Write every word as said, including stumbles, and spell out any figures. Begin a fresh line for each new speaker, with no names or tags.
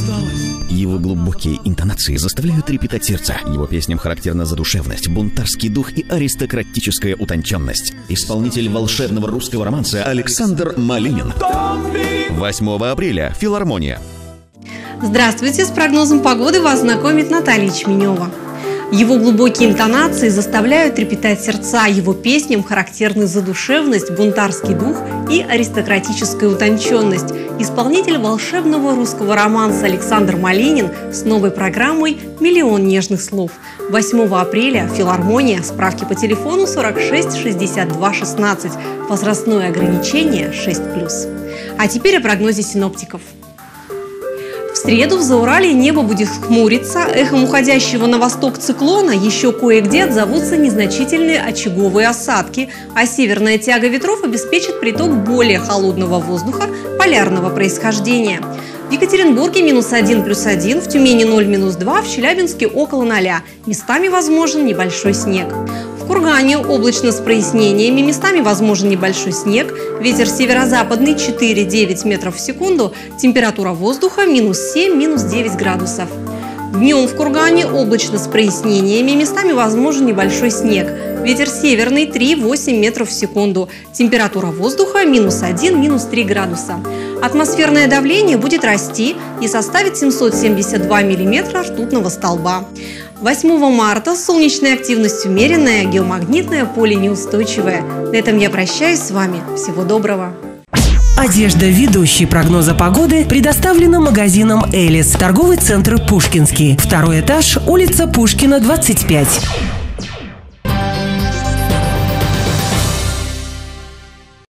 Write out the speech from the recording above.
Его глубокие интонации заставляют трепетать сердца. Его песням характерна задушевность, бунтарский дух и аристократическая утонченность. Исполнитель волшебного русского романса Александр Малинин. восьмого апреля. Филармония.
Здравствуйте! С прогнозом погоды вас знакомит Наталья Чменева. Его глубокие интонации заставляют трепетать сердца. Его песням характерны задушевность, бунтарский дух и аристократическая утонченность. Исполнитель волшебного русского романса Александр Малинин с новой программой «Миллион нежных слов». восьмого апреля. Филармония. Справки по телефону сорок шесть шестьдесят два шестнадцать. Возрастное ограничение шесть плюс. А теперь о прогнозе синоптиков. В среду в Зауралье небо будет хмуриться, эхом уходящего на восток циклона еще кое-где отзовутся незначительные очаговые осадки, а северная тяга ветров обеспечит приток более холодного воздуха полярного происхождения. В Екатеринбурге минус один плюс один, в Тюмени ноль минус два, в Челябинске около ноля. Местами возможен небольшой снег. В Кургане облачно с прояснениями, местами возможен небольшой снег. Ветер северо-западный четыре-девять метров в секунду. Температура воздуха минус семь, минус девять градусов. Днем в Кургане облачно с прояснениями, местами возможен небольшой снег. Ветер северный три-восемь метров в секунду. Температура воздуха минус один, минус три градуса. Атмосферное давление будет расти и составит семьсот семьдесят два миллиметра ртутного столба. восьмого марта солнечная активность умеренная, геомагнитное поле неустойчивое. На этом я прощаюсь с вами. Всего доброго.
Одежда ведущей прогноза погоды предоставлена магазином «Элис». Торговый центр «Пушкинский». Второй этаж, улица Пушкина, двадцать пять.